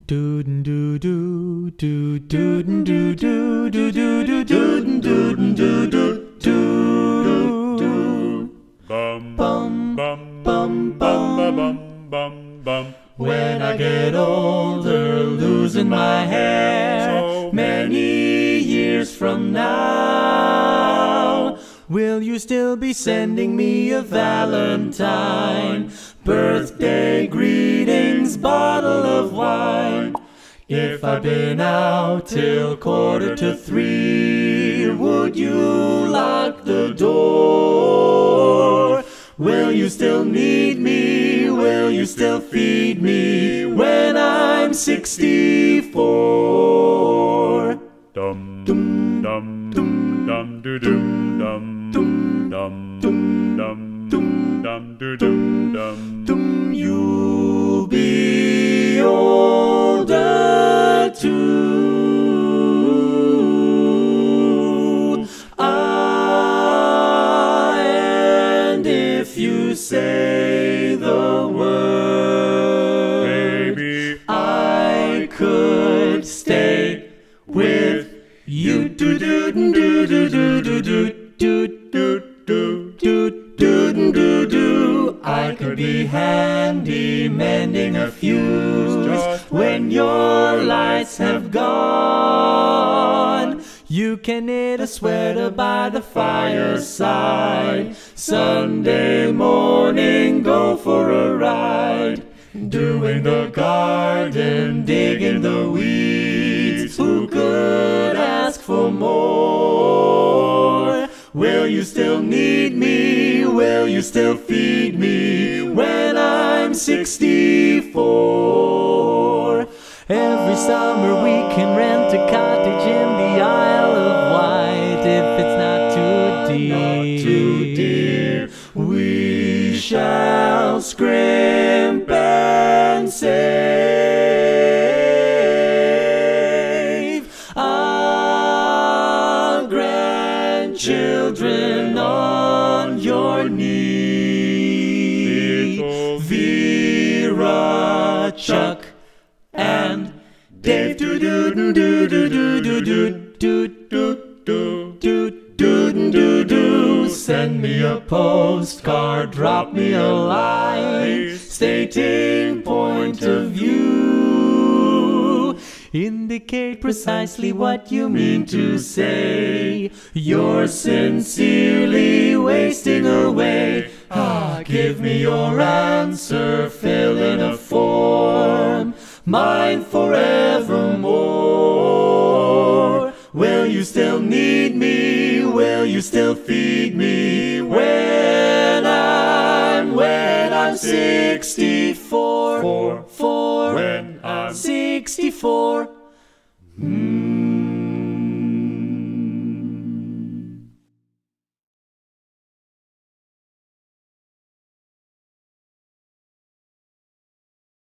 Doodin doo doo doo doodin doo doo doo doo doo doodin doodin doo doo doo. Bum bum bum bum bum bum bum bum. When I get older, losing my hair, many years from now, will you still be sending me a Valentine? Birthday greetings, bottle of wine. If I've been out till 2:45, would you lock the door? Will you still need me? Will you still feed me when I'm 64? Dum dum dum dum dum dum dum dum dum dum dum dum dum dum. You'll be older too. And if you say the word, baby, I could stay with you. Do do do do do do do do do do do do do. I could be handy mending a fuse when your lights have gone. You can knit a sweater by the fireside. Sunday morning, go for a ride. Doing the garden, digging the weeds. Who could ask for more? Will you still need me? Will you still feed me when I'm 64? Every summer we can rent a cottage in the Isle of Wight. If it's not too dear, we shall scrimp and save our grandchildren on your knee. Vera, Chuck, and Dave. Do do do do do do do do do do do do do. Send me a postcard, drop me a line, stating point of view. Indicate precisely what you mean to say. You're sincerely wasting away. Give me your answer, fill in a form, mine forevermore. Will you still need me? Will you still feed me when I'm 64? When I'm 64.